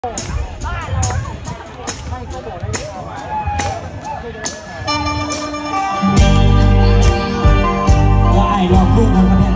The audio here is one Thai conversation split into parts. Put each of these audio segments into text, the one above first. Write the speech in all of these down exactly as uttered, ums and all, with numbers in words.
ได้ลองพูดกันมาเนี่ย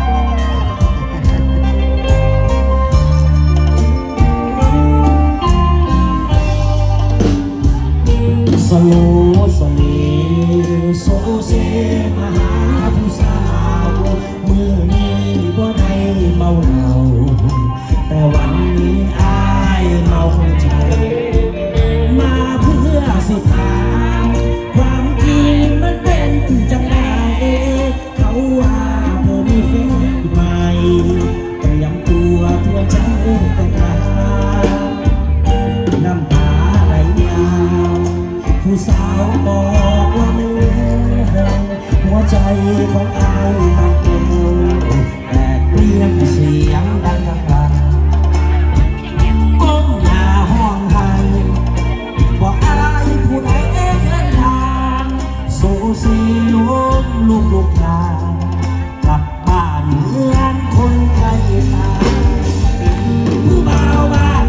สโลสเลโซเซมาหาผู้สาวเมื่อนี้บ่ได้เมาเหล้าแต่วันนี้อายเมาใจมาเพื่อสิถามความจริงมันเป็นจังไงเขาว่าเธอมีแฟนใหม่เตรียมตัวเตรียมใจแต่งงานน้ำตาไหลยาวผู้สาวบอกว่าไม่แน่หัวใจของอายมันเก่งแต่เปลี่ยนเสียงดังดังก้มหน้าห้องไห้บอกอายผู้ใดเอ็นเล่นทางโซซีล้มลูกลูกทางกลับบ้านเหมือนคนไข้ตายผู้บ่าวบ้าน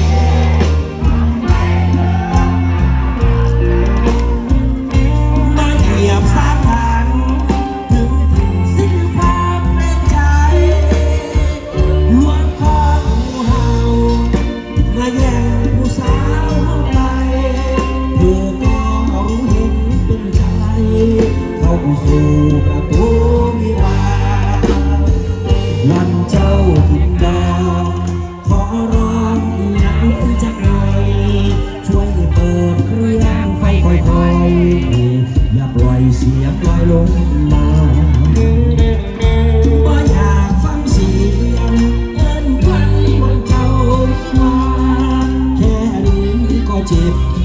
สู่ประตูวิวาวันเจ้าทินดาวขอร้องอย่าเป็นจักหน่อยช่วยเปิดเครื่องไฟค่อยๆอย่าปล่อยเสียงลอยลงมาบ่อยากฟังเสียงเอิ้นควันบนเจ้ามาแค่นี้ก็เจ็บ